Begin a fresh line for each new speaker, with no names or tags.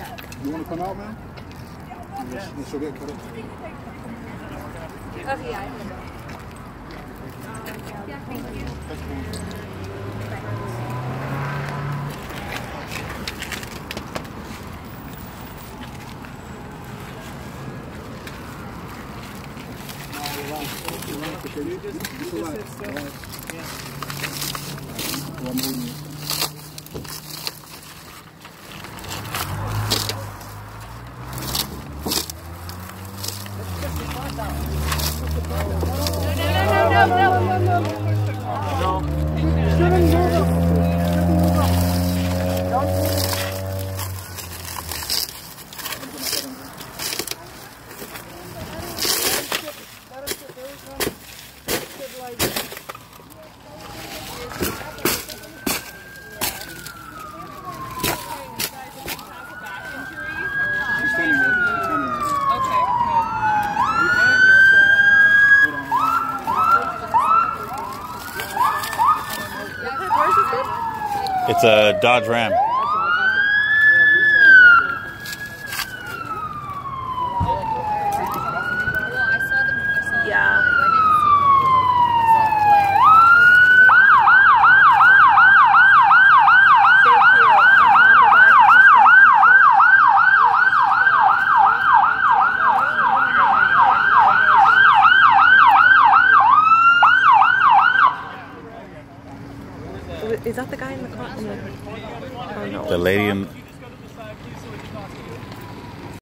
You want to come out, man? Yeah. She'll get cut up.
Okay, yeah. Yeah, thank you.
It's a Dodge Ram.
Yeah. Is that the guy in the car? Oh, no.
The lady in